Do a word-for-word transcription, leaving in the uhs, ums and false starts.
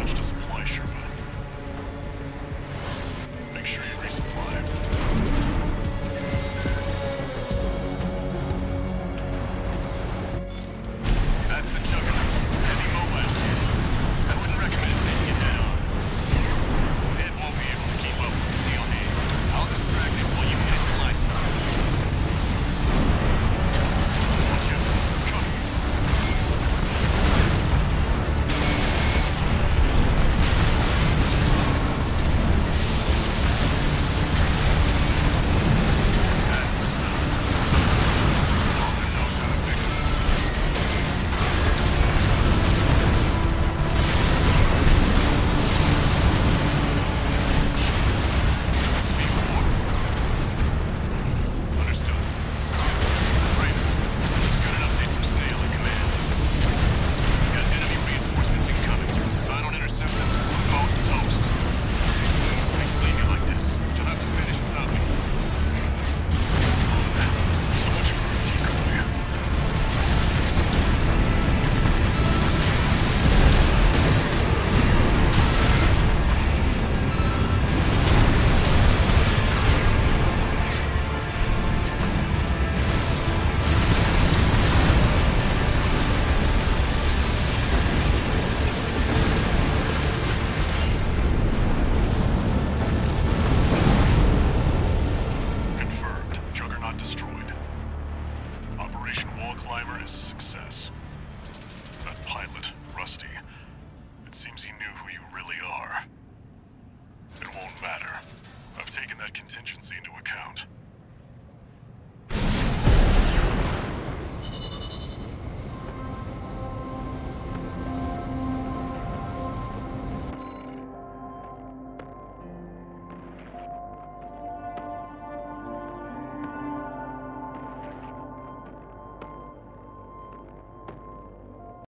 launched a supply Sherpa. Make sure you resupply. That's the Juggernaut. Heavy mobile. I wouldn't recommend taking it head on. It won't be able to keep up with Steel Hands. I'll distract it while you hit its blind spot. Watch out. It's coming. That's the stuff. Dalton knows how to pick it up. This is B four. Understood. Raven, just got an update from Snail in command. We've got enemy reinforcements incoming. If I don't intercept them, we're both toast. I hate to leave you like this, but you'll have to finish without me. So much for a decoy. Confirmed. Juggernaut destroyed. Operation Wall Climber is a success. That pilot, Rusty, it seems he knew who you really are. It won't matter. I've taken that contingency into account.